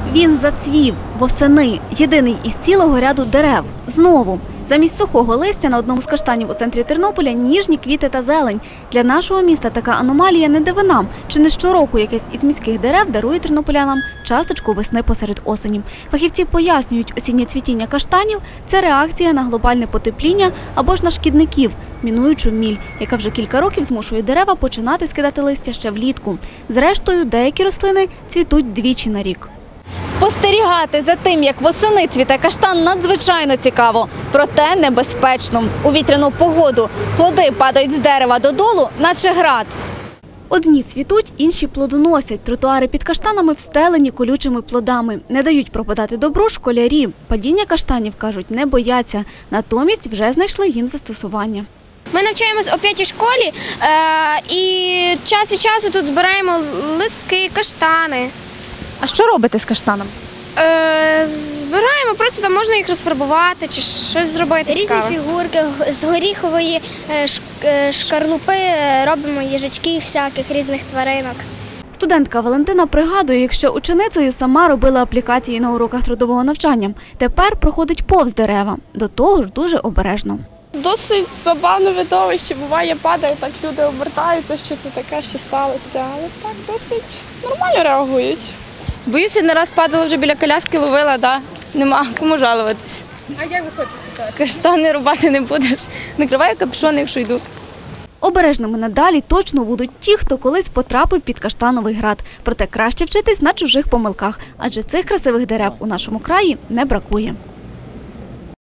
Він зацвів восени, єдиний із цілого ряду дерев. Знову. Замість сухого листя на одному з каштанів у центрі Тернополя ніжні квіти та зелень. Для нашого міста така аномалія не дивина. Чи не щороку якесь із міських дерев дарує тернополянам часточку весни посеред осені. Фахівці пояснюють, осіннє цвітіння каштанів – це реакція на глобальне потепління або ж на шкідників, мінуючу міль, яка вже кілька років змушує дерева починати скидати листя ще влітку. Зрештою, деякі рослини цвітуть двічі на рік. Спостерігати за тим, як восени цвіте каштан, надзвичайно цікаво, проте небезпечно. У вітряну погоду плоди падають з дерева додолу, наче град. Одні цвітуть, інші плодоносять. Тротуари під каштанами встелені колючими плодами. Не дають пропадати добру школярі. Падіння каштанів, кажуть, не бояться. Натомість вже знайшли їм застосування. Ми навчаємось о 5-й школі і час від часу тут збираємо листки, каштани. А що робите з каштанами? Збираємо, просто там можна їх розфарбувати чи щось зробити цікаве. Різні фігурки, з горіхової шкарлупи робимо їжачків всяких, різних тваринок. Студентка Валентина пригадує, як ще ученицею сама робила аплікації на уроках трудового навчання. Тепер проходить повз дерева. До того ж дуже обережно. Досить забавне видовище. Буває, падає, так люди обертаються, що це таке, що сталося. Але так досить нормально реагують. Боюся, не раз падала вже біля коляски, ловила, да. Нема кому жалуватись. А як виходить ситуація? Каштани рубати не будеш. Накриваю капюшон, якщо йду. Обережними надалі точно будуть ті, хто колись потрапив під каштановий град. Проте краще вчитись на чужих помилках, адже цих красивих дерев у нашому краї не бракує.